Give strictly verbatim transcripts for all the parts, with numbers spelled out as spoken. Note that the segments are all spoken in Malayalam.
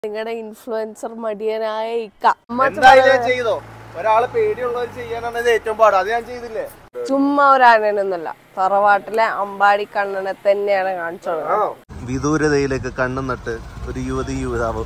നിങ്ങളുടെ ഇൻഫ്ലുവൻസർ മടിയനായ ഇക്ക ഒരാളെ പേടിയുള്ളവർ ചെയ്യാനാണ് ഇത് ഏറ്റവും പാട്. അത് ഞാൻ ചെയ്തില്ലേ. ചുമ്മാ ഒരു ആനയൊന്നല്ല, തറവാട്ടിലെ അമ്പാടി കണ്ണനെ തന്നെയാണ് കാണിച്ചത്. വിദൂരതയിലേക്ക് കണ്ണും നട്ട് ഒരു യുവതി യുവതാവ്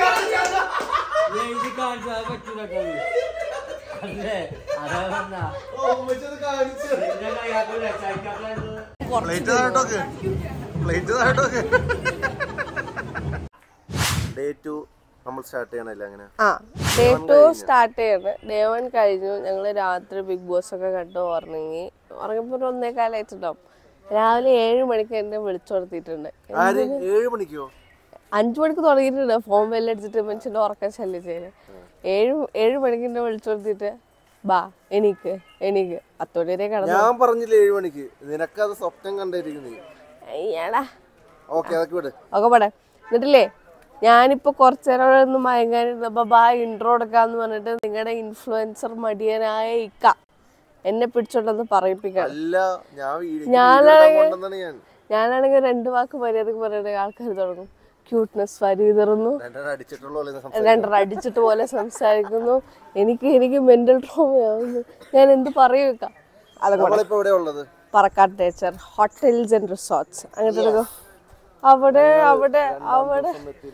ഡേ ടു നമ്മൾ സ്റ്റാർട്ട് ചെയ്യണല്ലേ? അങ്ങനെ ആ ഡേ ടു സ്റ്റാർട്ട് ചെയ്യണേ. ഡേ വൺ കഴിഞ്ഞു. ഞങ്ങള് രാത്രി ബിഗ് ബോസ് ഒക്കെ കണ്ടു ഉറങ്ങി. ഉറങ്ങിയപ്പോ ഒരു ഒന്നേ കാലയച്ചിട്ടുണ്ടാവും. രാവിലെ ഏഴ് മണിക്ക് എന്നെ വിളിച്ചു കൊടുത്തിട്ടുണ്ട്. ഏഴ് മണിക്കോ? അഞ്ചു മണിക്ക് തുടങ്ങിയിട്ടുണ്ട്. ഫോൺ ബെല്ലടിച്ചിട്ട് മനുഷ്യന്റെ ഉറക്കം ശല്യം ചെയ്ത് ഏഴ് ഏഴ് മണിക്ക് എന്നെ വിളിച്ചു കൊടുത്തിട്ട് ബാ എനിക്ക് എനിക്ക് പത്തോടി വരെ കടന്നു. ഞാൻ പറഞ്ഞില്ല ഏഴ് മണിക്ക്. നിനക്കത് സ്വപ്നം കണ്ടിരിക്കുന്നു. അയ്യാടാ ഓക്കെ ഒക്കെ പടേ. എന്നിട്ടില്ലേ ഞാനിപ്പോ കുറച്ചേരം ഒന്ന് മയങ്ങാനിരുന്നപ്പോ ബാ ഇൻട്രോ എടുക്കാന്ന് പറഞ്ഞിട്ട് നിങ്ങളുടെ ഇൻഫ്ലുവൻസർ മടിയനായ ഇക്ക എന്നെ പിടിച്ചോണ്ടെന്ന് പറയിപ്പിക്കാം. ഞാനാണെങ്കിൽ ഞാനാണെങ്കിൽ രണ്ടു വാക്ക് മര്യാദക്ക് പറയണ ആൾക്കാർ തുടങ്ങും. ക്യൂട്ട്നെസ് വരിതറുന്നു, രണ്ടര അടിച്ചിട്ട് പോലെ സംസാരിക്കുന്നു. എനിക്ക് എനിക്ക് മെന്റൽ ട്രോമയാവുന്നു. ഞാൻ എന്ത് പറയുക? അതൊക്കെ Parakkat nature hotels and resorts അങ്ങനത്തെ അവിടെ അവിടെ അവിടെ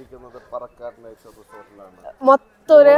മൊത്തം ഒരു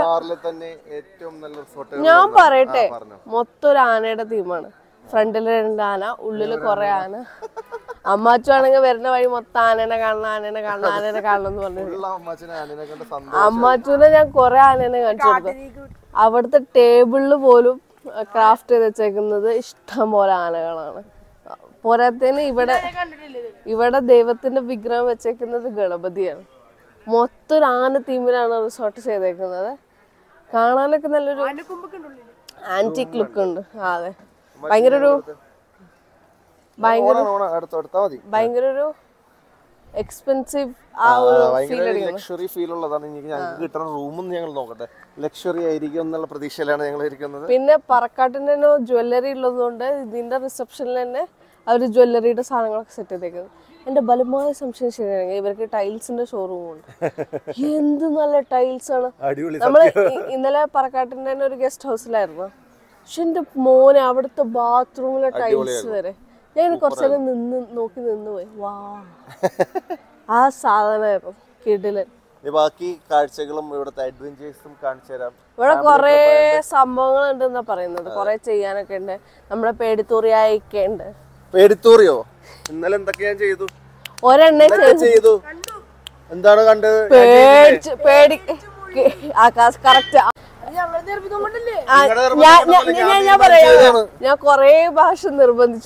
ഞാൻ പറയട്ടെ മൊത്തം ഒരു ആനയുടെ തീമാണ്. ഫ്രണ്ടില് രണ്ട് ആന, ഉള്ളില് കൊറേ ആന. അമ്മാച്ചു ആണെങ്കിൽ വരുന്ന വഴി മൊത്തം ആനേനെ കാണണം ആനേനെ കാണണം ആനേനെ കാണണം എന്ന് പറഞ്ഞു. അമ്മാച്ചുവിനെ ഞാൻ കൊറേ ആനേനെ കാണിച്ചു കൊടുത്തു. അവിടുത്തെ ടേബിളില് പോലും ക്രാഫ്റ്റ് ചെയ്ത് വെച്ചേക്കുന്നത് ഇഷ്ടം പോലെ ആനകളാണ്. പോരാത്തതിന് ഇവിടെ ഇവിടെ ദൈവത്തിന്റെ വിഗ്രഹം വെച്ചേക്കുന്നത് ഗണപതിയാണ്. മൊത്തം ഒരു ആന തീമിലാണ് റിസോർട്ട് ചെയ്തേക്കുന്നത്. കാണാനൊക്കെ നല്ലൊരു ആന്റിക് ലുക്ക് ഉണ്ട്. അതെ, ഭയങ്കര ഒരു ഭയങ്കര ഭയങ്കര ഒരു എക്സ്പെൻസീവ് ആ ഒരു ലക്ഷറി ഫീൽ ഉള്ളതാണ്. ഞങ്ങൾക്ക് കിട്ടുന്ന റൂമും ഞങ്ങൾ നോക്കട്ടെ, ലക്ഷറി ആയിരിക്കും എന്നുള്ള പ്രതീക്ഷയിലാണ് ഞങ്ങൾ ഇരിക്കുന്നത്. പിന്നെ പറക്കാട്ടിന്റെ തന്നെ ജ്വല്ലറി ഉള്ളതുകൊണ്ട് ഇതിന്റെ റിസപ്ഷനിൽ തന്നെ അവര് ജ്വല്ലറിയുടെ സാധനങ്ങളൊക്കെ സെറ്റ് ചെയ്തേക്കുന്നത്. എന്റെ ബലമായ സംശയം ശരിയാണെങ്കിൽ ഇവർക്ക് ടൈൽസിന്റെ ഷോറൂം ഉണ്ട്. എന്ത് നല്ല ടൈൽസ് ആണ്. നമ്മള് ഇന്നലെ പറക്കാട്ടിന്റെ തന്നെ ഒരു ഗസ്റ്റ് ഹൗസിലായിരുന്നു. പക്ഷെ എന്റെ മോനെ അവിടുത്തെ ബാത്റൂമിലെ ടൈൽസ് വരെ ഞാൻ കുറച്ചേരം നിന്ന് നോക്കി നിന്ന് പോയി. വാ, ആ സാധനമായിരുന്നു കിടിലൻ. ബാക്കി കാഴ്ചകളും ഇവിടുത്തെ അഡ്വഞ്ചേഴ്സും കാണിച്ചു തരാം. ഇവിടെ കൊറേ സംഭവങ്ങൾ ഉണ്ടെന്നാ പറയുന്നത്. കൊറേ ചെയ്യാനൊക്കെ ഉണ്ട്. നമ്മളെ പേടിത്തൂറിയായിക്കെ ഉണ്ട്. പേടിത്തൂറിയോ? ഇന്നലെ എന്തൊക്കെ ഞാൻ ചെയ്തു? ഒരെണ്ണ ചെയ്തു. എന്താണ് കണ്ടത്? പേടിച്ച് പേടി കറക്റ്റ്. ഞാൻ പറയാം, ഞാൻ കൊറേ ഭാഷ നിർബന്ധിച്ചു.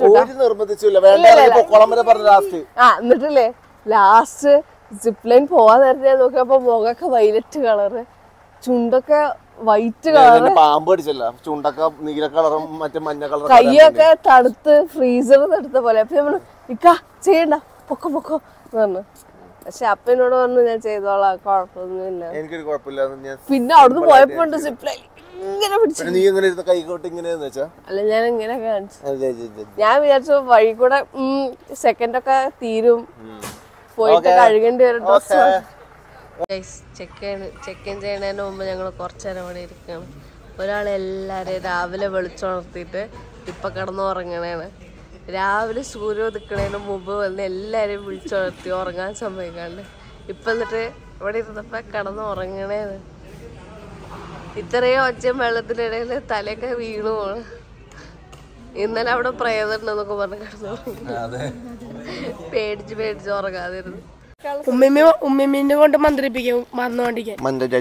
ആ എന്നിട്ടില്ലേ ലാസ്റ്റ് സിപ്പ് ലൈൻ പോവാൻ നേരത്തെ ഞാൻ നോക്കിയപ്പോ മുഖമൊക്കെ വൈലറ്റ് കളറ്, ചുണ്ടൊക്കെ വൈറ്റ് കളറ്, പാമ്പ് അടിച്ചല്ല ചുണ്ടൊക്കെ നീല കളറും മറ്റേ മഞ്ഞ കളറും, കൈയൊക്കെ തണുത്ത് ഫ്രീസറിൽ എടുത്ത പോലെ. അപ്പൊ നമ്മള് ഇക്ക ചെയ്യണ്ട പൊക്കോ പൊക്കോ എന്ന് പറഞ്ഞു. പക്ഷെ അപ്പനോട് പറഞ്ഞു ഞാൻ ചെയ്തോളാം, കുഴപ്പമൊന്നുമില്ല. എനിക്കൊരു കുഴപ്പമില്ല. പിന്നെ അവിടുന്ന് പോയപ്പോ ഉണ്ട് സിപ്പ് ലൈൻ ഇങ്ങനെ പിടിച്ചു. നീ ഇങ്ങനെ കൈകോട്ട് ഇങ്ങനെ അല്ല ഞാൻ ഇങ്ങനെ കാണിച്ചു. ഞാൻ വിചാരിച്ചു വഴി കൂടെ സെക്കൻഡ് ഒക്കെ തീരും, പോയിട്ട് കഴുകേണ്ടി വരും ഡ്രസ്. ചെക്ക് ചെക്ക് ഇൻ ചെയ്യണതിന് മുമ്പ് ഞങ്ങൾ കുറച്ചേരം അവിടെ ഇരിക്കണം. ഒരാൾ എല്ലാവരെയും രാവിലെ വിളിച്ചുണർത്തിയിട്ട് ഇപ്പൊ കിടന്നുറങ്ങണേണ്. രാവിലെ സൂര്യ ഉദിക്കണതിന് മുമ്പ് വന്ന് എല്ലാരെയും വിളിച്ചുണർത്തി ഉറങ്ങാൻ സമ്മതിക്കാണ്ട് ഇപ്പൊ എന്നിട്ട് ഇവിടെ ഇരുന്നപ്പോ കിടന്ന് ഉറങ്ങണേന്ന്. ഇത്രയും ഒച്ചയും വെള്ളത്തിനിടയിൽ തലയൊക്കെ വീണു പോണ്. ഇന്നലെ അവിടെ പ്രേതമുണ്ടെന്നൊക്കെ പറഞ്ഞ് കിടന്നു പേടിച്ച് പേടിച്ച് ഉറങ്ങാതിരുന്നു. ഉമ്മിനെ കൊണ്ട് മന്ത്രിപ്പിക്കും മറന്നുകൊണ്ടിരിക്കാൻ.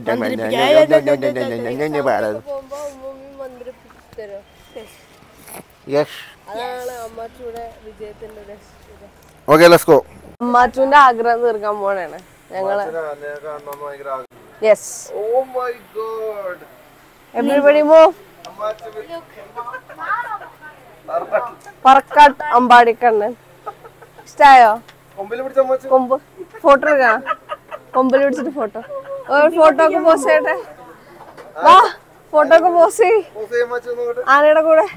അമ്മാച്ചൂന്റെ ആഗ്രഹം തീർക്കാൻ പോണേണ് ഞങ്ങള്. Yes, everybody move. Parakkat Ambadikannan ഇഷ്ടായോ? കൊമ്പ് ഫോട്ടോ എടുക്കണം. കൊമ്പിൽ പിടിച്ചിട്ട് ഫോട്ടോ ഫോട്ടോ ഒക്കെ പോസ്റ്റ് ചെയ്യട്ടെ. വാ ഫോട്ടോ ഒക്കെ പോസ്റ്റ് ചെയ്യ് ആനയുടെ കൂടെ.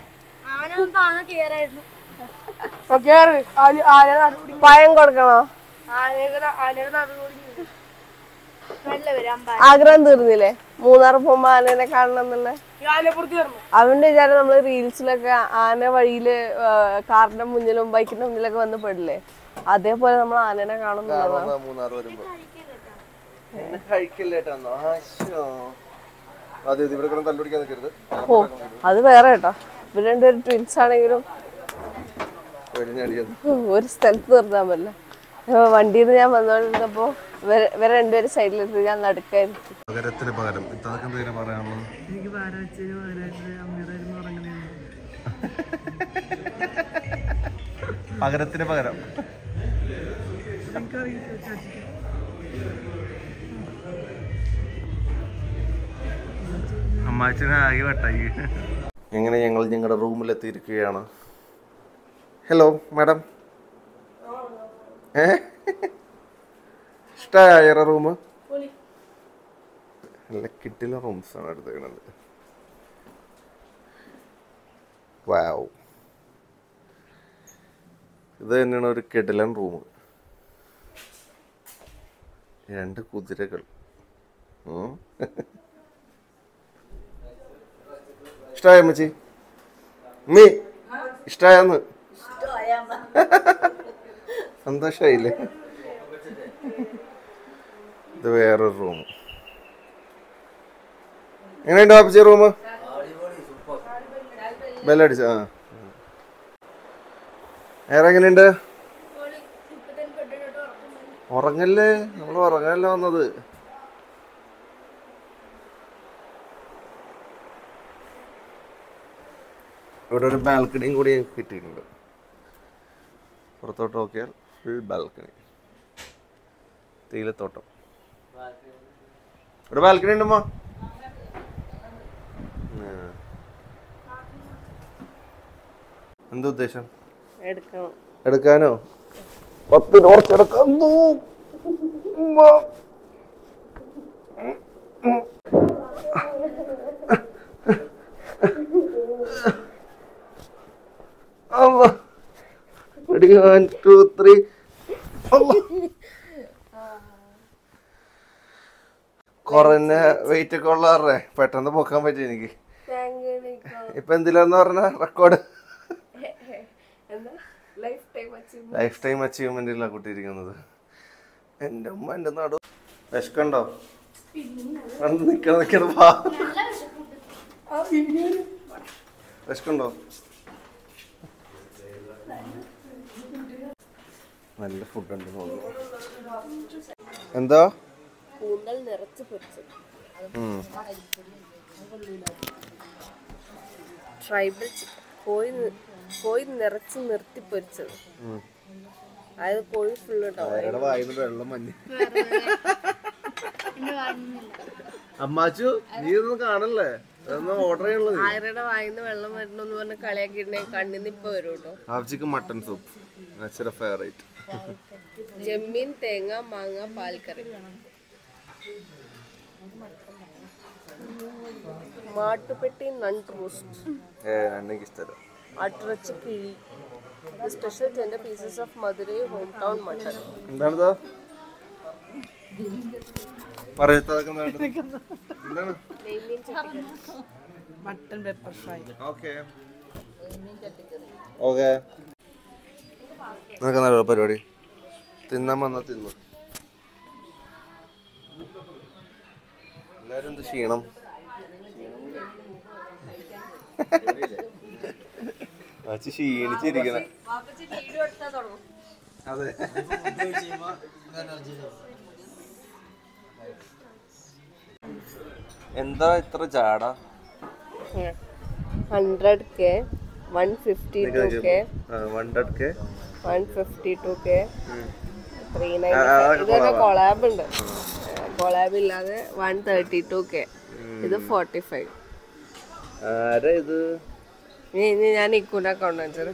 പഴം കൊടുക്കണോ? ആഗ്രഹം തീർന്നില്ലേ മൂന്നാർ പോകുമ്പോ ആനേനെ കാണണം എന്നുള്ള അവന്റെ വിചാരം നമ്മള് റീൽസിലൊക്കെ ആന വഴിയില് കാറിന്റെ മുന്നിലും ബൈക്കിന്റെ മുന്നിലൊക്കെ വന്ന് പെടില്ലേ അതേപോലെ നമ്മൾ ആനേനെ കാണുന്നുള്ളതാണ്. മൂന്നാർ വരുമ്പോ കഴിക്കില്ലേട്ടാന്നോ അതെ ഇവിടെ കിടന്ന് തല്ലുപിടിക്കാൻ നിൽക്കരുത്. ഓ അത് വേറെ കേട്ടോ. ഇവര് രണ്ടുപേരും ട്വിൻസ് ആണെങ്കിലും ഒരു സ്ഥലത്ത് നിർത്താൻ പറ്റില്ല. വണ്ടിയിൽ നിന്ന് ഞാൻ വന്നോണ്ടിരുന്നപ്പോ ഇവരെ രണ്ടുപേരും സൈഡിലിരുന്ന് ഞാൻ നടുക്കായിരുന്നു. പകരത്തിന് പകരം ഇതൊക്കെ എന്തെങ്കിലും പറയാനുള്ളത്? പകരത്തിന് പകരം അമ്മാച്ചനെ ആകെ വട്ടായി. എങ്ങനെ ഞങ്ങൾ ഞങ്ങളുടെ റൂമിലെത്തിയിരിക്കുകയാണ്. ഹലോ മാഡം, ഏ ഇഷ്ടമായ റൂം? നല്ല കിട്ടില്ല റൂംസ് ആണ് എടുത്തേക്കണത്. വാവ്, ഇത് തന്നെയാണ് ഒരു കിടിലൻ റൂം. രണ്ട് കുതിരകൾ. ഇഷ്ടായ അമ്മച്ചി? ഉമ്മി ഇഷ്ടായെന്ന്? സന്തോഷായില്ലേ? ഇത് വേറൊരു റൂം. എങ്ങനെയുണ്ട് അപ്പച്ചി റൂം? ബെല്ലടിച്ച? ആ വേറെ എങ്ങനെയുണ്ട്? ഉറങ്ങല്ലേ, നമ്മൾ ഉറങ്ങാനല്ല വന്നത്. ഇവിടെ ഒരു ബാൽക്കണിയും കൂടി കിട്ടിയിട്ടുണ്ട്. പുറത്തോട്ട് നോക്കിയാൽ ഫുൾ ബാൽക്കണി, തേയിലത്തോട്ടം. ഇവിടെ ബാൽക്കണി ഉണ്ടമ്മ. എന്താ ഉദ്ദേശം? എടുക്കാനോ? പത്ത് കുറച്ചെടുക്കാൻ കുറഞ്ഞ വെയിറ്റ് ഒക്കെ ഉള്ളവരുടെ പെട്ടെന്ന് പൊക്കാൻ പറ്റും എനിക്ക്. ഇപ്പൊ എന്തിലാന്ന് പറഞ്ഞ റെക്കോർഡ് ലൈഫ് ടൈം അച്ചീവ്മെന്റിലാണ് കുട്ടിയിരിക്കുന്നത്. എന്റെ ഉമ്മ എന്റെ നാട് വിശക്കുണ്ടോ? നിക്കണ നിക്കണ പാ വിശക്കുണ്ടോ? നല്ല ഫുഡ് ഉണ്ട് തോന്നുന്നു. എന്താ കൂന്തൽ നിറച്ച് പൊരിച്ചത്, ട്രൈബൽ ചിക്കൻ, കോഴി കോഴി നിറച്ച് നിർത്തി പൊരിച്ചത്. അതായത് കോഴി ഫുള്ള് വെള്ളം മഞ്ഞ. അമ്മാച്ചു നീ ഇതൊന്നും കാണല്ലേ, ഓർഡർ ചെയ്യണത്. ആരുടെ വായിന്ന് വെള്ളം വരണമെന്ന് പറഞ്ഞ് കളിയാക്കിയിട്ടുണ്ടെങ്കിൽ കണ്ണിന്ന് ഇപ്പൊ വരും കേട്ടോ. ആവശ്യക്ക് മട്ടൺ സൂപ്പ് അച്ഛന്റെ ഫേവറേറ്റ്. ചെമ്മീൻ, തേങ്ങ, മാങ്ങ, പാൽക്കറി, മാട്ടുപെട്ടി, നണ്ട് റോസ്റ്റ്, അട്ടിറച്ചി കിഴി, special tender pieces of Madurai home town mutton. എന്താണിത്? Mutton pepper fry. Okay okay, നിനക്ക് നല്ല പരിപാടി. തിന്നാൻ വന്നാ തിന്നു. എല്ലാരും എന്ത് ക്ഷീണം? അച്ഛൻ ക്ഷീണിച്ചിരിക്കണ. അതെ, എന്താ ഇത്ര ജാട? Hundred K, one fifty two K, hundred K, one fifty two K, three ninety. ഇതൊക്കെ കൊളാബ് ഉണ്ട്. കൊളാബ് ഇല്ലാതെ വൺ തേർട്ടി ടു കെ, ഇത് ഫോർട്ടി ഫൈവ്. ആരാ ഇത്? ഞാൻ ഇക്കൂന്റെ അക്കൗണ്ട് വെച്ചത്.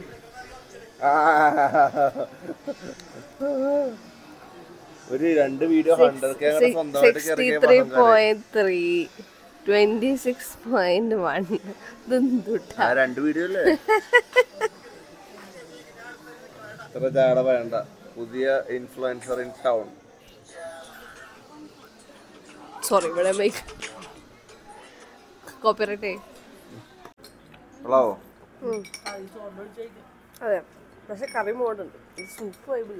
ഒരു രണ്ട് video sixty three point three, twenty six point one. രണ്ട് വീഡിയോ അല്ലേ? ഇത്ര ജാട വേണ്ട. പുതിയ ഇൻഫ്ലുവൻസർ ഇൻ ടൗൺ. സോറി ഇവിടെ മേക്ക് കോപ്പിറൈറ്റ്. അതെ, പക്ഷെ കറി മോഡുണ്ട്, സൂപ്പ് വൈബില്ല.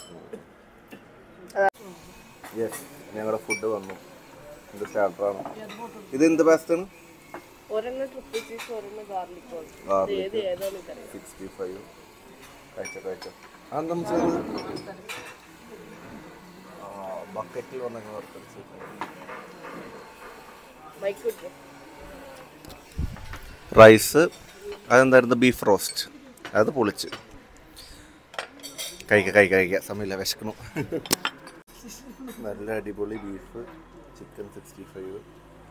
ഞങ്ങളുടെ ഫുഡ് വന്നു. ഇത് സ്റ്റാർട്ടറാണ്. ഇത് എന്ത് പാസ്റ്റാണ്? ഒരെണ്ണം ട്രിപ്പിൾ ചീസ്, ഒരെണ്ണം ഗാർലിക് റോൾ. ഏത് ഏതാണ് കറി? സിക്സ്റ്റി ഫൈവ് കഴിച്ച കഴിച്ച ബക്കറ്റിൽ വന്ന റൈസ്. അതെന്തായിരുന്നു? Beef roast. അത് പൊളിച്ച് കഴിക്കാം കഴിക്കാം കഴിക്കാം സമയമില്ല, വിശക്കണു. നല്ല അടിപൊളി ബീഫ്, ചിക്കൻ സിക്സ്റ്റി ഫൈവ്.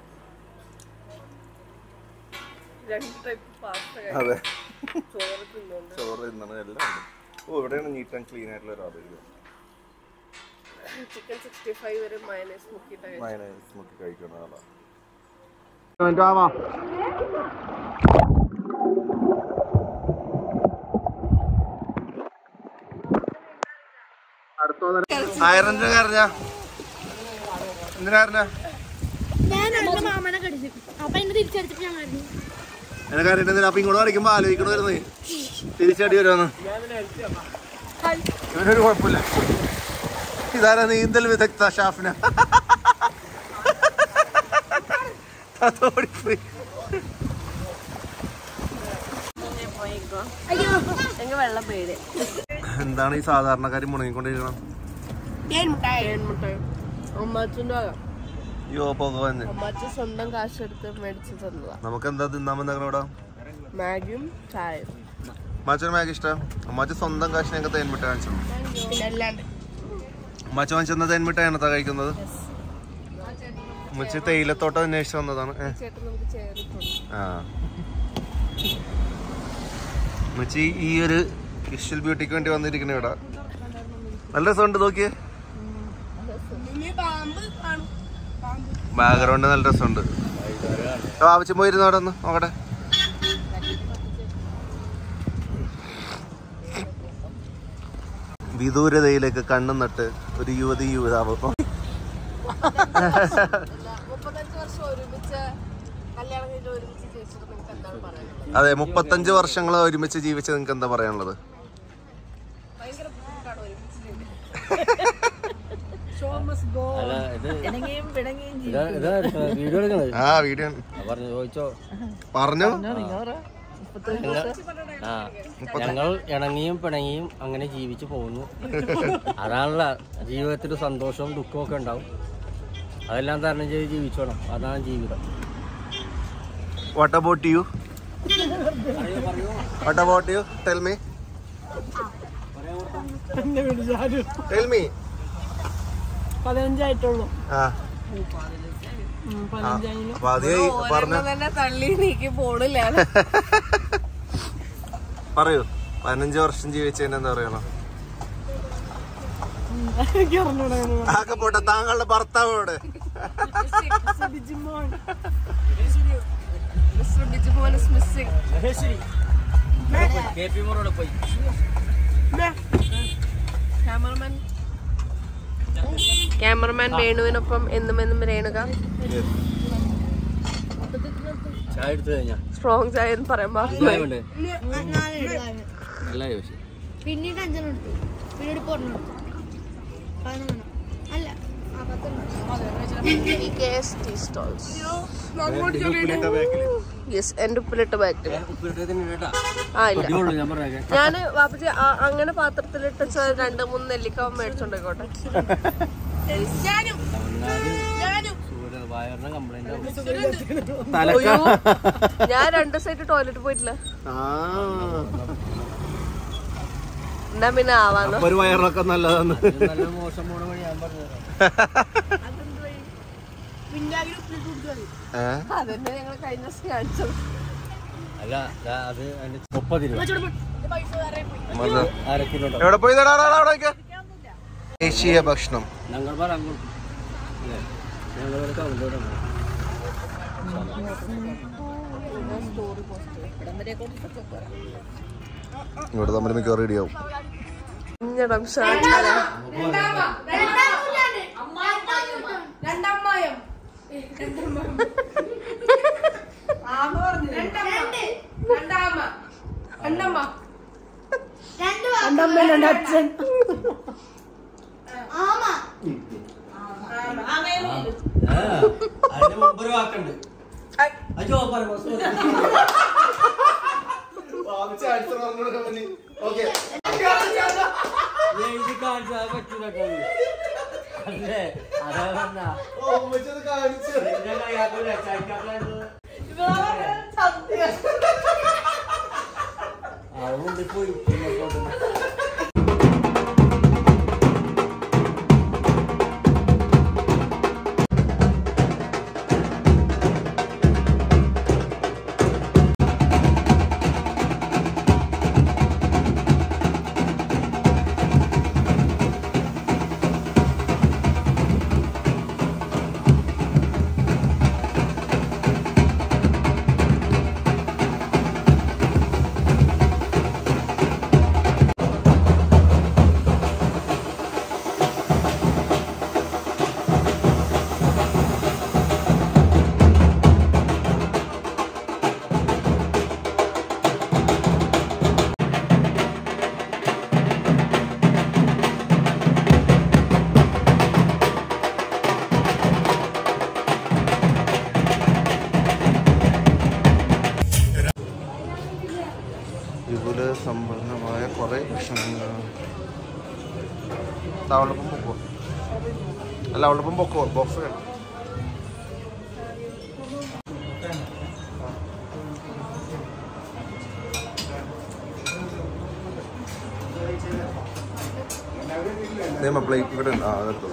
അതെ, ചോറ് തിന്നണം, എല്ലാം ഉണ്ട്. ഓ, ഇവിടെയാണ് നീറ്റ് ആൻഡ് ക്ലീൻ ആയിട്ടുള്ള ഒരു ആളുകൾ. ചിക്കൻ സിക്സ്റ്റി ഫൈവ് വരെ മയണൈസ് മുക്കി കഴിക്കുന്ന ആളാണ്. അപ്പൊ ഇങ്ങോട്ട് കളിക്കുമ്പോ ആലോചിക്കണമായിരുന്നു തിരിച്ചടി വരുമെന്ന്. ഇവനൊരു കുഴപ്പമില്ല. ഇതാരാ നീന്തൽ വിദഗ്ധ ഷാഫിന. എന്താണ് ഈ സാധാരണക്കാരി മുണങ്ങിക്കൊണ്ടിരിക്കണം? സ്വന്തം കാശ് എടുത്ത് മേടിച്ചു തന്നതാ. നമുക്ക് എന്താ തിന്നാമെന്ന് ഇവിടെ മാഗിയും ചായയും. അമ്മാച്ചന് മാഗി ഇഷ്ടം. അമ്മാച്ച സ്വന്തം കാശ് ഞങ്ങൾക്ക് തേൻമിട്ട കാണിച്ചു. അമ്മാച്ച വാങ്ങിച്ചെന്ന തേൻമിട്ടാണ് കഴിക്കുന്നത്. ഉമ്മച്ചി തേയിലത്തോട്ടം അന്വേഷിച്ച് വന്നതാണ്. ആ, ഉമ്മച്ചി ഈ ഒരു വിഷ്വൽ ബ്യൂട്ടിക്ക് വേണ്ടി വന്നിരിക്കണ ഇവിടെ. നല്ല രസമുണ്ട്, നോക്കിയേ. ബാക്ക്ഗ്രൗണ്ട് നല്ല രസമുണ്ട്. ആവശ്യം പോയിരുന്നു അവിടെ ഒന്ന് നോക്കട്ടെ. വിദൂരതയിലേക്ക് കണ്ണും നട്ട് ഒരു യുവതി യുവതാവ്. അതെ, മുപ്പത്തഞ്ച് വർഷങ്ങൾ ഒരുമിച്ച് ജീവിച്ച് നിങ്ങൾക്ക് എന്താ പറയാനുള്ളത്? ആ, വീഡിയോ പറഞ്ഞു. ഞങ്ങൾ ഇണങ്ങിയും പിണങ്ങിയും അങ്ങനെ ജീവിച്ചു പോകുന്നു. അതാണല്ല ജീവിതത്തിൽ സന്തോഷവും ദുഃഖവും ഒക്കെ ഉണ്ടാവും. അതെല്ലാം തരണം ചെയ്ത് ജീവിച്ചോണം. അതാണ് ജീവിതം. What about you? What about you? Tell me. Tell me. പതിനഞ്ചായിട്ടുള്ളൂ. ആ, അപ്പൊ അതേ പറഞ്ഞു. തള്ളി നീക്കി പോണില്ല. പറയൂ, പതിനഞ്ച് വർഷം ജീവിച്ചതിന് എന്താ പറയണോ? ആകെ പോട്ടെ, താങ്കളുടെ ഭർത്താവോട്. ക്യാമറമാൻ വേണുവിനൊപ്പം എന്നും എന്നും രേണുക. സ്ട്രോങ് ചായ എന്ന് പറയാൻ പാടില്ല. പിന്നീട് അഞ്ചെണ്ണം പിന്നീട് പൊറെണ്ണം അല്ല എന്റെ ഉപ്പിലിട്ട ബാക്കിൽ. ആ ഇല്ല, ഞാന് വാപ്പച്ചി അങ്ങനെ പാത്രത്തിലിട്ട രണ്ട് മൂന്ന് നെല്ലിക്ക മേടിച്ചോണ്ടോട്ടെ. ഞാൻ രണ്ട് സൈഡ് ടോയ്ലറ്റ് പോയിട്ടില്ല. എന്നാ പിന്നെ ആവാന്ന്. ഒരു വയറൊക്കെ നല്ലതാണ്. അതന്നെ ഞങ്ങൾ കഴിഞ്ഞ ദിവസം കാണിച്ചത്. എവിടെ പോയി ദേശീയ ഭക്ഷണം. ഇവിടെ നമ്മൾ മിക്കവാറും റെഡിയാവും. രണ്ടമ്മ രണ്ടച്ഛൻ അതിന്റെ മുമ്പ് ഒരു വാക്കുണ്ട് അയ്യോ എഴുതി കാണിച്ചാൽ പറ്റൂല അല്ലേ അതാ പറഞ്ഞ അതുകൊണ്ട് പോയി വിപുല സമ്പന്നമായ കുറെ ഭക്ഷണങ്ങൾ. അവളൊപ്പം പൊക്കോ അല്ല അവളൊപ്പം പൊക്കോ ബോക്സ് വേണം. പ്ലേറ്റ് ഇവിടെ ഉണ്ട്. ആ അതെടുത്തു.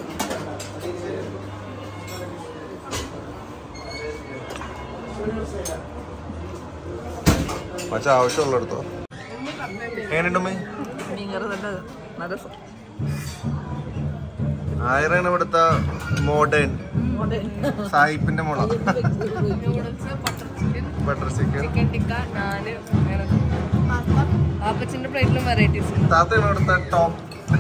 മച്ച ആവശ്യമുള്ള എടുത്തോ. എങ്ങനെയുണ്ടമ്മേ? ആയിരം ഇവിടുത്തെ മോഡേൺ സായിപ്പിന്റെ മോള. ബട്ടർ ചിക്കൻ താത്തയാണ് ഇവിടുത്തെ ടോപ്പ്.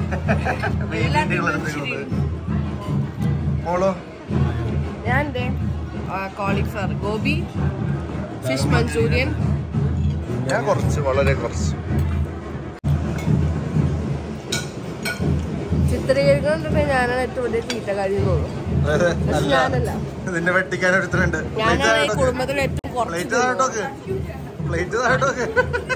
മോളോ? ഞാൻ കോളിഫ്ലവർ ഗോബി, ഫിഷ് മഞ്ചൂരിയൻ. ഞാൻ കുറച്ച് വളരെ കുറച്ച് ചിത്രീകരിക്കുന്നുണ്ടെങ്കിൽ ഞാനാണ് ഏറ്റവും വലിയ തീറ്റക്കാരി തോന്നുന്നു. ഞാനല്ല, നിന്നെ വെട്ടിക്കാൻ ഒരുത്തരുണ്ട്. ഞാനാണ് ഈ കുടുംബത്തിൽ ഏറ്റവും കുറച്ച്. പ്ലേറ്റ് താഴോട്ടോക്ക്, പ്ലേറ്റ് താഴോട്ടോക്ക്.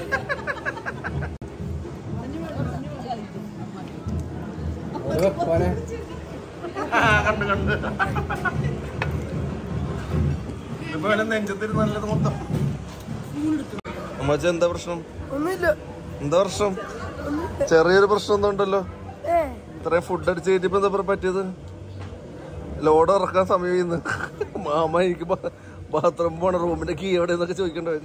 കണ്ട് കണ്ട് ഇതുപോലെ നെഞ്ചത്തിരി നല്ലത് മൊത്തം. അമ്മച്ച എന്താ പ്രശ്നം? ഒന്നുമില്ല. എന്താ പ്രശ്നം? ചെറിയൊരു പ്രശ്നം ഒന്നും ഉണ്ടല്ലോ. ഇത്രയും ഫുഡ് അടിച്ച് കഴിഞ്ഞപ്പോ എന്താ പറ്റിയത്? ലോഡ് ഇറക്കാൻ സമയം. മാമ എനിക്ക് ബാത്റൂം പോണ റൂമിന്റെ കീ എവിടെ എന്നൊക്കെ ചോദിക്കേണ്ട വരും.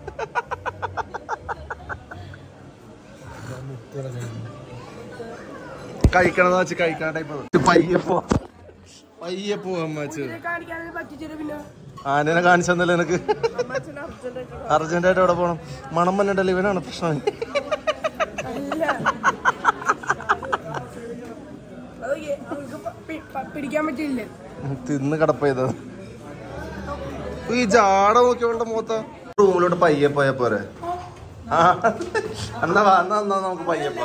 കഴിക്കണമെന്ന് വെച്ച് കഴിക്കാൻ ടൈപ്പ്. പയ്യെ പോ പയ്യെ പോവാ അമ്മച്ച്. ആനനെ കാണിച്ചെന്നല്ലേ എനിക്ക്. അർജന്റായിട്ട് എവിടെ പോണം? മണം വന്നിട്ടല്ലേ ഇവനാണ് പ്രശ്നം. പിടിക്കാൻ പറ്റില്ല. തിന്ന് കിടപ്പ് ചെയ്തത്. ഈ ജാട നോക്കിയവളുടെ മുഖത്ത. റൂമിലോട്ട് പയ്യെ പോയാ പോരെ? ആ എന്നാ എന്നാ എന്നാ നമുക്ക് പയ്യപ്പ.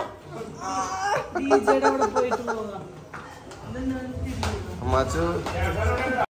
അമ്മാച്ചു